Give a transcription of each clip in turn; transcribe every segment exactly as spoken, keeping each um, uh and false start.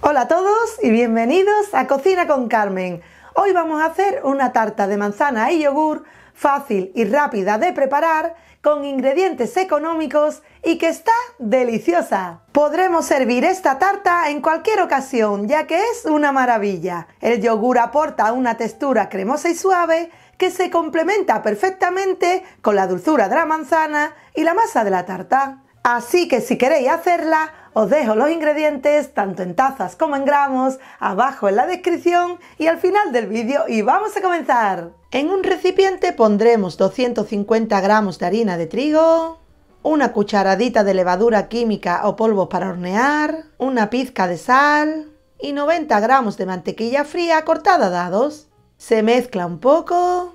Hola a todos y bienvenidos a Cocina con Carmen. Hoy vamos a hacer una tarta de manzana y yogur fácil y rápida de preparar, con ingredientes económicos y que está deliciosa. Podremos servir esta tarta en cualquier ocasión, ya que es una maravilla. El yogur aporta una textura cremosa y suave que se complementa perfectamente con la dulzura de la manzana y la masa de la tarta. Así que si queréis hacerla, os dejo los ingredientes tanto en tazas como en gramos abajo en la descripción y al final del vídeo, y vamos a comenzar. En un recipiente pondremos doscientos cincuenta gramos de harina de trigo, una cucharadita de levadura química o polvos para hornear, una pizca de sal y noventa gramos de mantequilla fría cortada a dados. Se mezcla un poco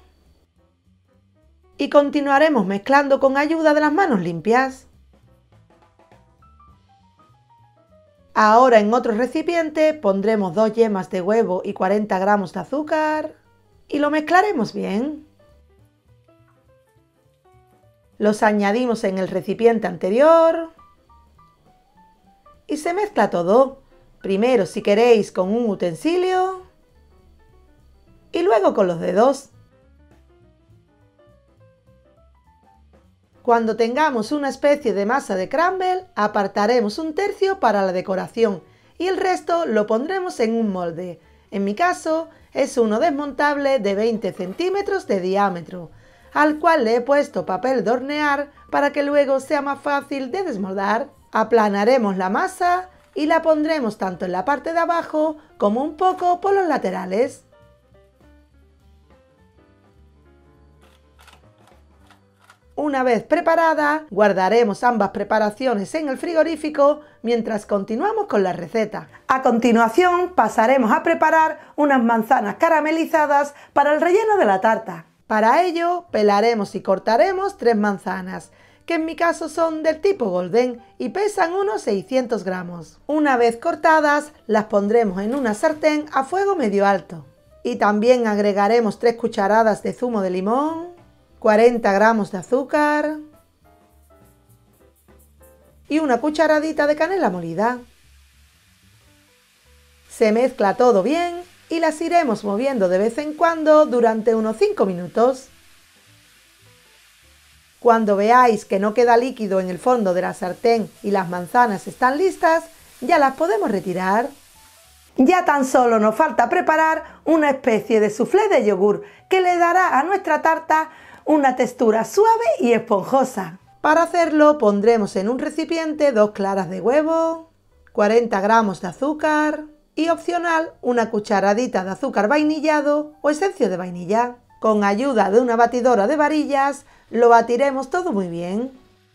y continuaremos mezclando con ayuda de las manos limpias. Ahora en otro recipiente pondremos dos yemas de huevo y cuarenta gramos de azúcar y lo mezclaremos bien. Los añadimos en el recipiente anterior y se mezcla todo. Primero, si queréis, con un utensilio y luego con los dedos. Cuando tengamos una especie de masa de crumble, apartaremos un tercio para la decoración y el resto lo pondremos en un molde. En mi caso es uno desmontable de veinte centímetros de diámetro, al cual le he puesto papel de hornear para que luego sea más fácil de desmoldar. Aplanaremos la masa y la pondremos tanto en la parte de abajo como un poco por los laterales. Una vez preparada, guardaremos ambas preparaciones en el frigorífico mientras continuamos con la receta. A continuación pasaremos a preparar unas manzanas caramelizadas para el relleno de la tarta. Para ello pelaremos y cortaremos tres manzanas, que en mi caso son del tipo golden y pesan unos seiscientos gramos. Una vez cortadas, las pondremos en una sartén a fuego medio alto. Y también agregaremos tres cucharadas de zumo de limón, cuarenta gramos de azúcar y una cucharadita de canela molida. Se mezcla todo bien y las iremos moviendo de vez en cuando durante unos cinco minutos. Cuando veáis que no queda líquido en el fondo de la sartén y las manzanas están listas, ya las podemos retirar. Ya tan solo nos falta preparar una especie de soufflé de yogur que le dará a nuestra tarta una textura suave y esponjosa. Para hacerlo pondremos en un recipiente dos claras de huevo, cuarenta gramos de azúcar y opcional una cucharadita de azúcar vainillado o esencia de vainilla. Con ayuda de una batidora de varillas lo batiremos todo muy bien.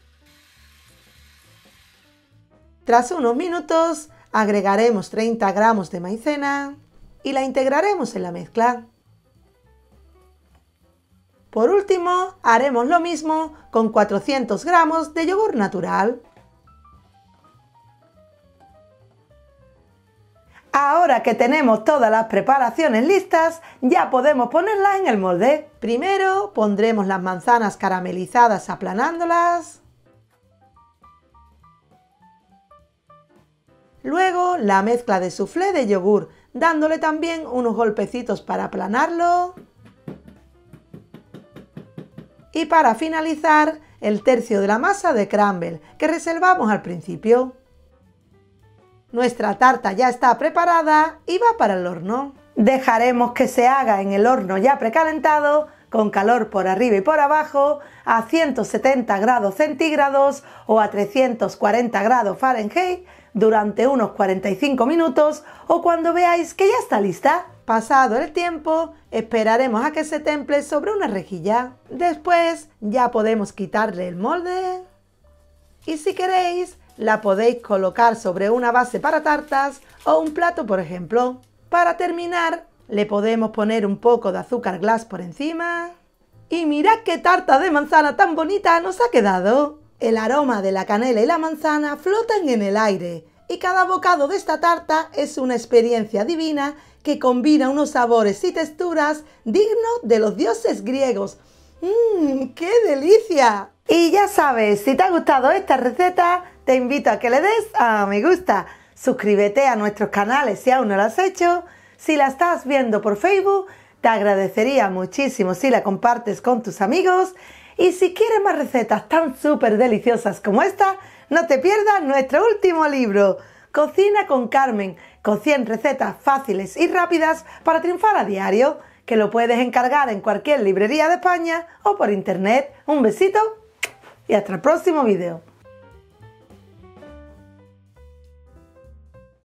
Tras unos minutos agregaremos treinta gramos de maicena y la integraremos en la mezcla. Por último, haremos lo mismo con cuatrocientos gramos de yogur natural. Ahora que tenemos todas las preparaciones listas, ya podemos ponerlas en el molde. Primero pondremos las manzanas caramelizadas aplanándolas. Luego la mezcla de soufflé de yogur, dándole también unos golpecitos para aplanarlo. Y para finalizar, el tercio de la masa de crumble que reservamos al principio. Nuestra tarta ya está preparada y va para el horno. Dejaremos que se haga en el horno ya precalentado, con calor por arriba y por abajo, a ciento setenta grados centígrados o a trescientos cuarenta grados Fahrenheit durante unos cuarenta y cinco minutos, o cuando veáis que ya está lista. Pasado el tiempo, esperaremos a que se temple sobre una rejilla. Después ya podemos quitarle el molde y si queréis la podéis colocar sobre una base para tartas o un plato, por ejemplo. Para terminar, le podemos poner un poco de azúcar glass por encima. Y mirad qué tarta de manzana tan bonita nos ha quedado. El aroma de la canela y la manzana flotan en el aire y cada bocado de esta tarta es una experiencia divina que combina unos sabores y texturas dignos de los dioses griegos. ¡Mmm, qué delicia! Y ya sabes, si te ha gustado esta receta, te invito a que le des a me gusta. suscríbete a nuestros canales si aún no lo has hecho. Si la estás viendo por Facebook, te agradecería muchísimo si la compartes con tus amigos. Y si quieres más recetas tan súper deliciosas como esta, no te pierdas nuestro último libro, Cocina con Carmen, con cien recetas fáciles y rápidas para triunfar a diario, que lo puedes encargar en cualquier librería de España o por internet. Un besito y hasta el próximo vídeo.